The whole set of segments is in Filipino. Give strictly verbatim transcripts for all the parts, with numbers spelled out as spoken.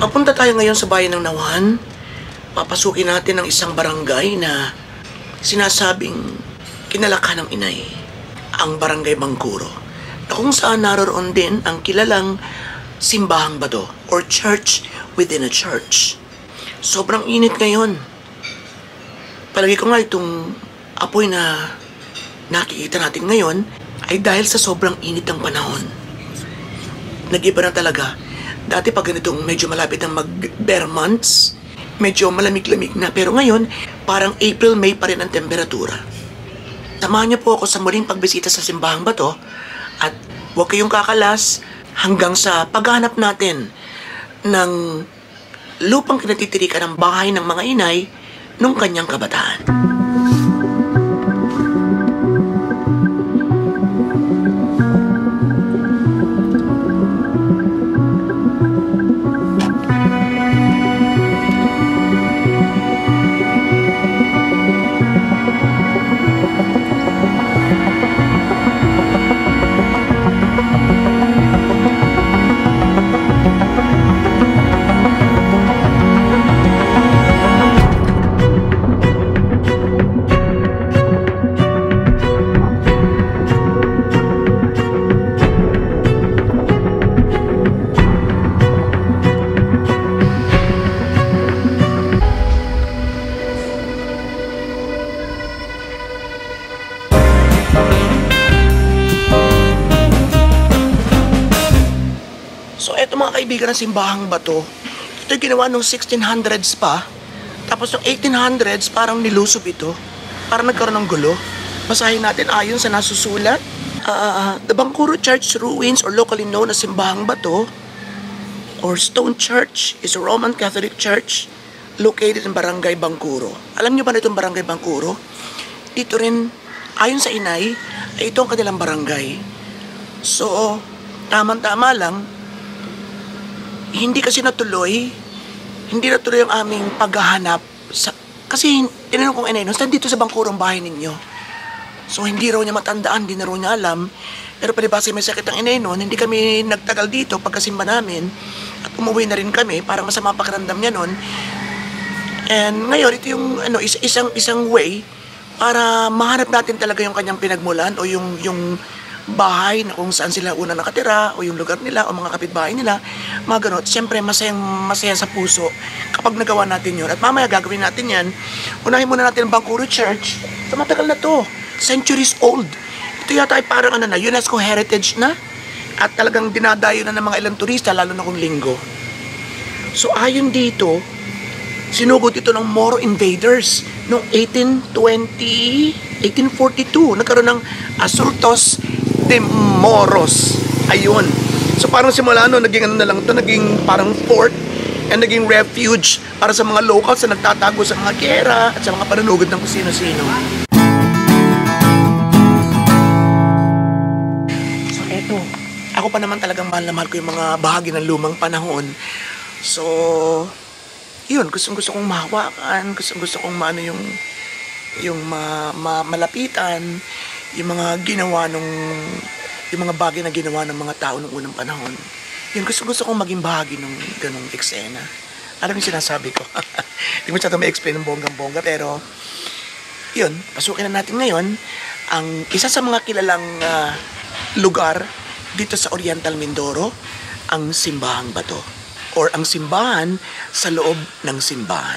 Papunta tayo ngayon sa bayan ng Nauhan. Papasukin natin ang isang barangay na sinasabing kinalakhan ng inay, ang Barangay Bangkuro, na kung saan naroon din ang kilalang simbahang bato or church within a church. Sobrang init ngayon. Palagi ko nga itong apoy na nakikita natin ngayon ay dahil sa sobrang init ng panahon. Nag-iba na talaga. Dati pag ganitong medyo malapit ang mag-bare months, medyo malamig-lamig na. Pero ngayon, parang April, May pa rin ang temperatura. Samahan niyo po ako sa muling pagbisita sa Simbahang Bato at huwag kayong kakalas hanggang sa paghanap natin ng lupang kinatitirikan ng bahay ng mga inay nung kanyang kabataan. So eto mga kaibigan ng Simbahang Bato, ito'y ginawa noong sixteen hundreds pa. Tapos noong eighteen hundreds parang nilusob ito. Parang nagkaroon ng gulo. Basahin natin ayon sa nasusulat. Uh, the Bangkuro Church ruins, or locally known as Simbahang Bato or Stone Church, is a Roman Catholic church located in Barangay Bangkuro. Alam niyo ba na itong Barangay Bangkuro? Dito rin, ayon sa inay, ay ito ang kanilang barangay. So, tamang-tama lang, hindi kasi natuloy, hindi natuloy ang aming paghahanap. Sa, kasi tinanong kong inay, saan dito sa Bangkuro ang bahay ninyo? So hindi raw niya matandaan, hindi na raw niya alam. Pero palibasa may sakit ang inay noon, hindi kami nagtagal dito pagkasimba namin. At umuwi na rin kami, parang masama pakiramdam niya noon. And ngayon, ito yung ano, is, isang, isang way para mahanap natin talaga yung kanyang pinagmulan o yung, yung bahay na kung saan sila una nakatira o yung lugar nila o mga kapitbahay nila, mga ganun. Siyempre masayang masaya sa puso kapag nagawa natin yun. At mamaya gagawin natin yan. Unahin muna natin ang Bangkuro Church. So matagal na to, centuries old. Ito yata ay parang ano na, UNESCO heritage na. At talagang dinadayo na ng mga ilang turista, lalo na kung linggo. So ayon dito, sinugod ito ng Moro invaders noong eighteen twenty, eighteen forty-two. Nagkaroon ng Asultos de Moros. Ayun. So parang simula no, naging ano na lang ito, naging parang fort and naging refuge para sa mga locals na nagtatago sa mga gera at sa mga panunugod ng kung sino-sino. So eto, ako pa naman talagang mahal na mahal ko yung mga bahagi ng lumang panahon. So, yun, gustong-gusto kong mahawakan, gustong-gusto kong maano yung yung ma, ma, malapitan, yung mga ginawa nung yung mga bagay na ginawa ng mga tao nung unang panahon. Yun, gusto-gusto kong maging bahagi ng ganung eksena. Alam yung sinasabi ko. Hindi mo siya ma-explain ng bonggang-bongga, pero yun, pasukin na natin ngayon ang isa sa mga kilalang uh, lugar dito sa Oriental Mindoro, ang Simbahang Bato or ang simbahan sa loob ng simbahan.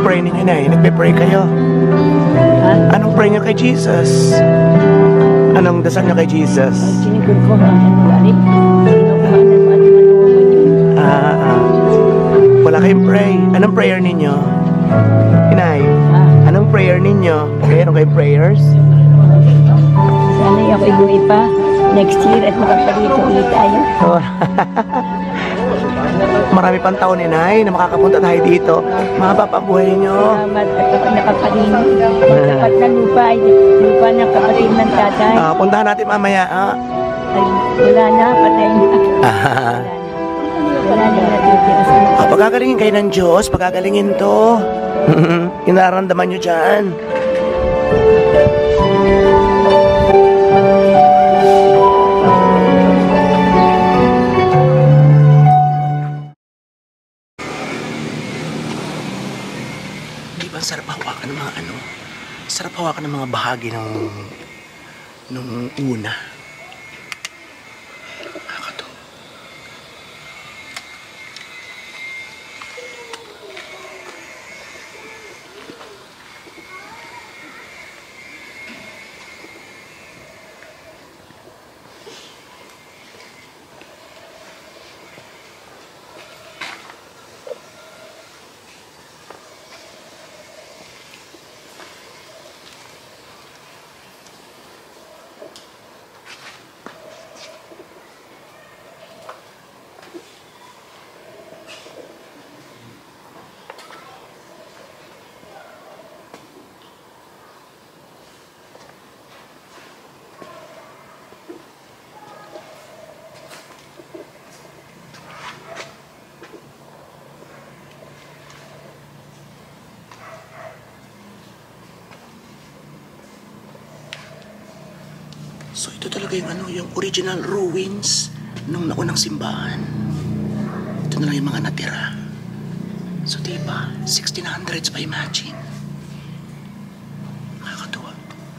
Nagpe-pray kayo? Ha? Anong pray niyo kay Jesus? Anong anong dasal niyo kay Jesus? Sinigod ko ang ano gali. Kinukuha na mo at manuwan yun. Ah, ah. Wala kayong pray. Anong prayer ninyo? Inay, Ah, anong prayer ninyo? Mayroon kayong prayers? sana ako ibuwi pa next year at makapalito ulit tayo. Oh. Marami pang taon, Inay, na makakapunta tayo dito. Mahaba pa ang buhay niyo. Salamat at ako nakapalino. Dapat na lupa ay lupa ng kapatid ng tatay. Ah, puntahan natin mamaya, ah. Ay, wala na, patay na. Ah. Wala na natitira sa Ah, pagagalingin kayo ng Diyos, pagagalingin to. Yung nararamdaman nyo dyan. Di ba ang sarap hawakan ng mga ano? Sarap hawakan ng mga bahagi ng nung una. Nakakatawa. So ito talaga yung ano, yung original ruins nung naunang simbahan. Ito na lang yung mga natira. So diba, sixteen hundreds pa, imagine. Nakakatuwa.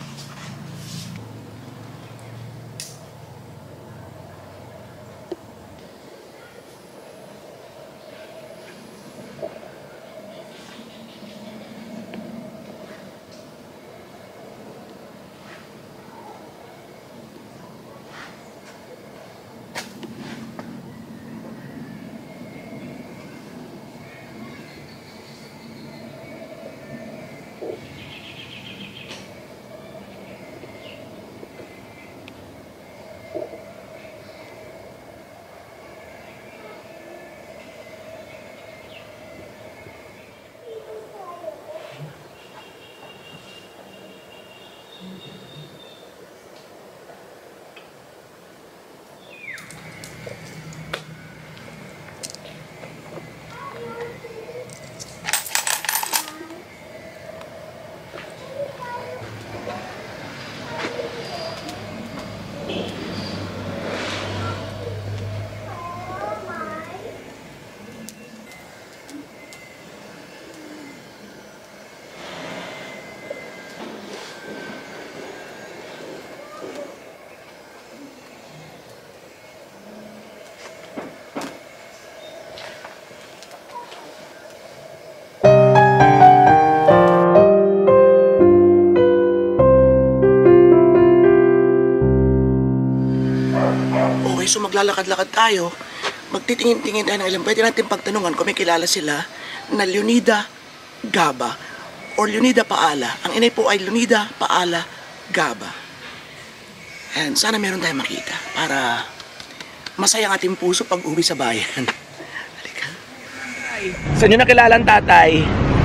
So maglalakad-lakad tayo, magtitingin-tingin tayo ng ilang, pwede natin pagtanungan kung may kilala sila na Leonida Gaba or Leonida Paala. Ang inay po ay Leonida Paala Gaba. And sana meron tayong makita para masaya ang ating puso pag uwi sa bayan. Halika. Saan nyo nakilala ang tatay?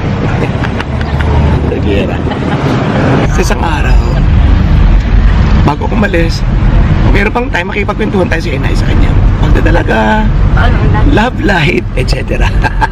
Tagira. Sa isang araw, bago ako umalis, meron pang time, makipagkwentuhan tayo si Inay sa kanya. Pagdadalaga, love life, et cetera.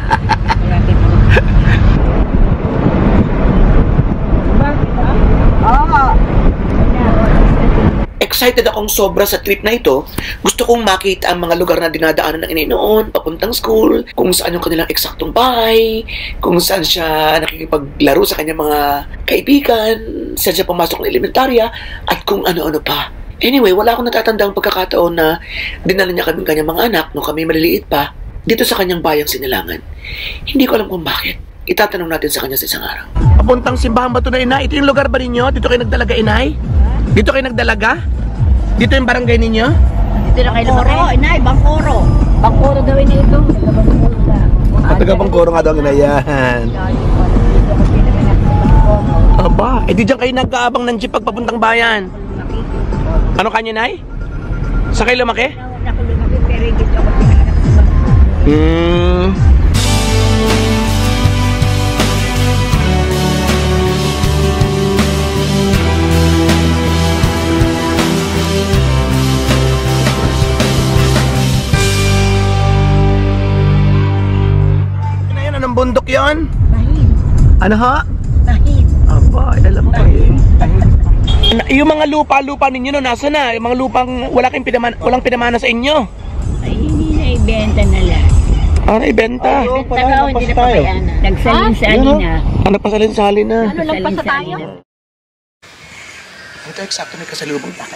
Excited akong sobra sa trip na ito. Gusto kong makita ang mga lugar na dinadaanan ng Inay noon, papuntang school, kung saan yung kanilang eksaktong bahay, kung saan siya nakikipaglaro sa kanyang mga kaibigan, saan siya pumasok ng elementarya, at kung ano-ano pa. Anyway, wala akong natatandang pagkakataon na dinala niya kaming kanyang mga anak nung kami maliliit pa dito sa kanyang bayang Sinilangan. Hindi ko alam kung bakit. Itatanong natin sa kanya sa isang araw. Papuntang simbahan ba ito na, Inay? Ito yung lugar ba ninyo? Dito kayo nagdalaga, Inay? Dito kayo nagdalaga? Dito yung barangay ninyo? Dito na kayo lumaki. Koro, inay, Bangkoro. Bangkoro gawin na ito. Taga-Bangkoro ka. At taga Bangkoro nga daw na yan. Dito kasi pinaganak sa Bangkoro. Aba, eh di dyan kayo nagkaabang ng jeep pagpapuntang bayan. Ano kanyo, Nay? Sa kayo lumaki? Ako lumaki pero dito ako pinaganak sa Bangkoro. Hmm. Ano yun? Anong bundok yon? Tahid. Ano ha? Tahid. Aba, alam ko eh. Na- Yung mga lupa-lupa ninyo no, nasa na? Yung mga lupang wala kayong pinaman walang pinamana sa inyo? Ay, hindi na ibenta na lang. Ah, naibenta. Ibenta ka o hindi na pabayana. Nagsalin-sali na. Ah, nagpasalin-sali na. Ano lang pa sa tayo? Ito, eksakto may kasalubong takad.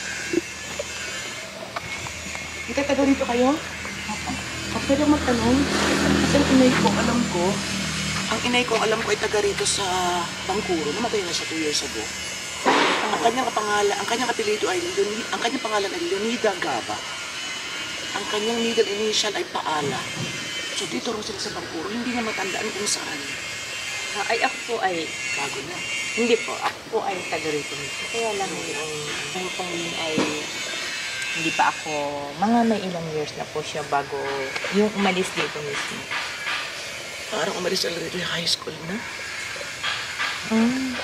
Kita taga rito kayo? Ako pwede magtanong. Kasi ang inay ko, alam ko, ang inay ko, alam ko ay taga rito sa Bangkuro. Namatay na siya two years ago. Ang kanyang pangalan, ang kanyang apelido ay Leoni, ang kanyang pangalan ay Leonida Gaba. Ang kanyang middle initial ay Paala. So dito rin sila sa Bangkuro, hindi niya matandaan kung saan. Ah, ay, ako po ay, Bago na. hindi po, ako po ay taga rito mismo. Kaya lang yung hanggang yun ay, hindi pa ako, mga may ilang years na po siya bago yung umalis dito mismo. Parang umalis sila rito yung high school na. Mm.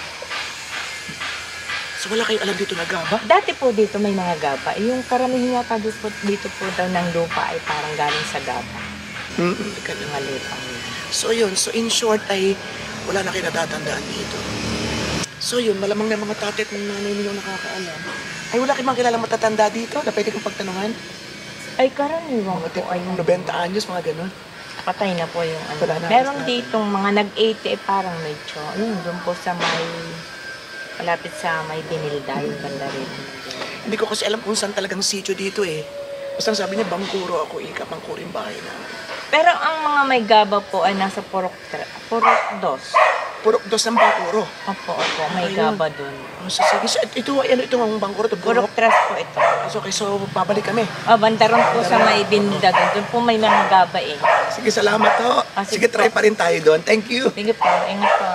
So wala kayong alam dito na Gaba? Dati po dito may mga gaba. Yung karamihan yata dito po, dito po daw ng lupa ay parang galing sa gaba. Mm-mm. Yung mga lupa yun. So yun, so in short ay wala na kayo natatandaan dito. So yun, malamang na mga tatay at nanay ninyo nakakaalam. Ay wala kayong mga kilalang matatanda dito na pwede kong pagtanungan? Ay karaniwan Mga po ay yung ninety anyos, mga ganun. patay na po yung ano. Wala na, Meron basta- ditong mga nag-eighty eh, parang medyo, yun, doon po sa may, malapit sa may Binilda, yung banda rin. Hindi ko kasi alam kung saan talagang sitio dito eh. Basta sabi niya, Bangkuro ako, ika, Bangkuro yung bahay namin. Pero ang mga may gaba po ay nasa Purok, Purok dos. Purok dos ng Bangkuro. Opo, opo, may Ayun. gaba doon. Oh, so, sige, so, ito, ano ito ang Bangkuro? Ito, Purok Purok. tres po ito. So, okay, so babalik kami. Ah, bandaron po sa may Binilda doon. Doon po may mga gaba eh. Sige, salamat ho. Ah, Sige, sige try po. pa rin tayo doon. Thank you. Sige po, ingat po.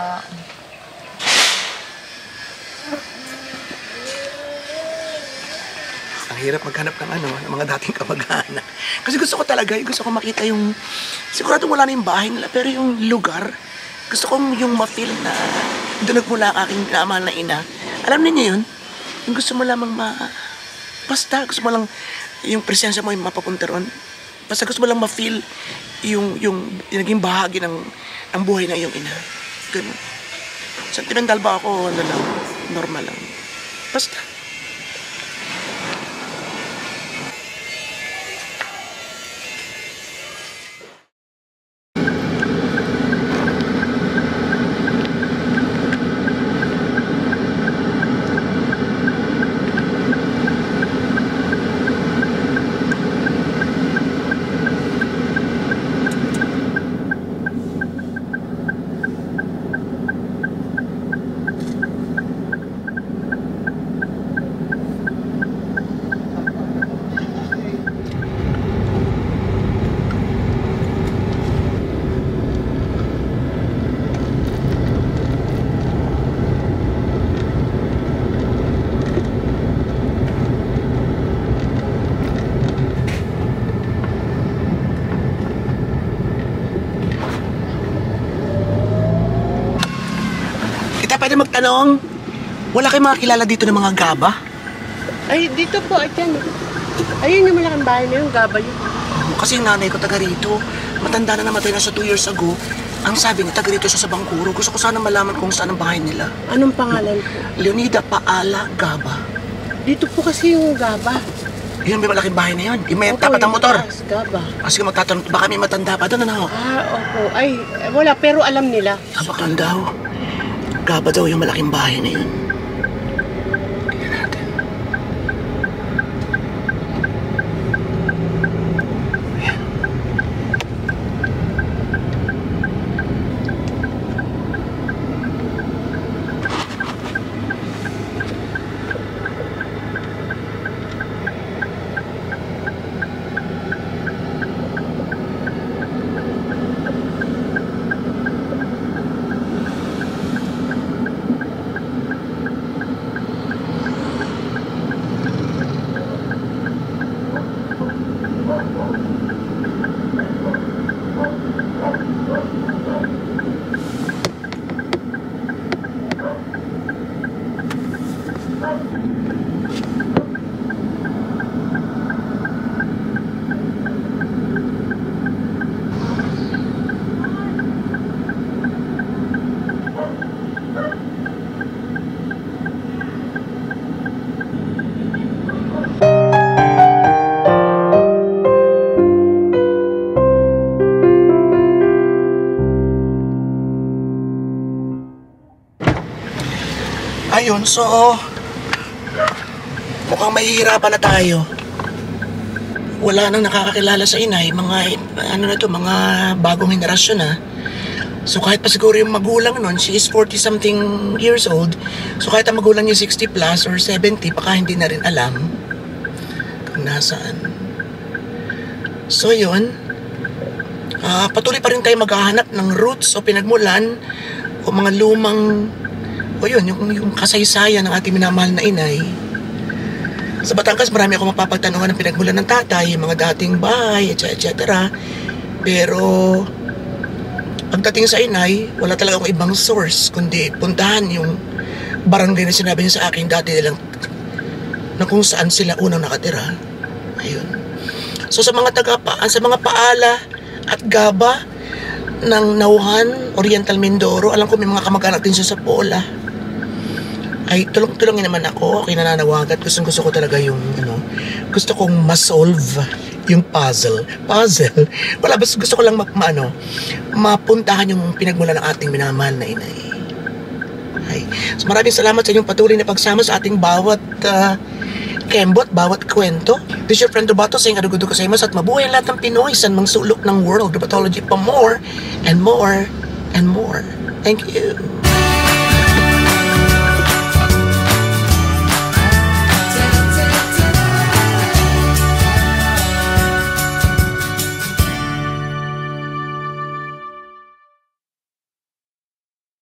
Ang hirap maghanap ng ano, ng mga dating kamag-anak. Kasi gusto ko talaga, gusto ko makita yung, sigurado wala na yung bahay nila, pero yung lugar, gusto kong yung ma-feel na doon nagmula ang aking minamahal na ina. Alam niyo yun? Yung gusto mo lamang ma... Basta, gusto mo lang yung presensya mo yung mapapunta ron. Basta gusto mo lang ma-feel yung, yung, yung naging bahagi ng, ng buhay na iyong ina. Ganun. Sentimental ba ako? Ano lang, normal lang. Basta. Kita pwede magtanong, wala kayong mga kilala dito ng mga gaba? Ay, dito po, ay dyan. Ayun yung malaking bahay na yung gaba yun. Kasi yung nanay ko taga rito, matanda na namatay na siya two years ago. Ang sabi niya, taga rito siya sa Bangkuro. Gusto ko sana malaman kung saan ang bahay nila. Anong pangalan po? Leonida Paala Gaba. Dito po kasi yung gaba. Yun, may malaking bahay na yun. Yung may Opo, tapat ng yung motor. taas, gaba. Kasi magtatanong, baka may matanda pa doon, ano? Ah, opo. Ay, eh, wala, pero alam nila. Tabak lang daw. Gaba daw yung malaking bahay na yun. Tingnan natin. Ayan. So, mukhang mahihirapan na tayo. Wala nang nakakakilala sa inay, mga, ano na to, mga bagong henerasyon na. So kahit pa siguro yung magulang nun, she is forty something years old. So kahit ang magulang niya sixty plus or seventy, baka hindi na rin alam kung nasaan. So yun, uh, patuloy pa rin tayo maghahanap ng roots o pinagmulan o mga lumang, o yun, yung, yung kasaysayan ng ating minamahal na inay. Sa Batangas, marami ako mapapagtanungan ng pinagmulan ng tatay, yung mga dating bahay, et cetera. Pero pagdating sa inay, wala talaga akong ibang source, kundi puntahan yung barangay na sinabi niya sa akin dati nilang na kung saan sila unang nakatira. Ayun. So sa mga taga sa mga paala at gaba ng Nauhan, Oriental Mindoro, alam ko may mga kamag-anak din siya sa Pola. Ay tulong-tulongin naman ako, ako'y nananawagan. Gusto gusto ko talaga yung ano, gusto kong ma-solve yung puzzle. Puzzle? Wala, basta gusto ko lang ma, ma ano, mapuntahan yung pinagmulan ng ating minamahal na inay. Ay. So maraming salamat sa inyong patuloy na pagsama sa ating bawat uh, kembot, bawat kwento. This is your friend Robato saying adugudo ko sa imas at mabuhay ang lahat ng Pinoy sa mga sulok ng world. Robatology pa more and more and more. Thank you.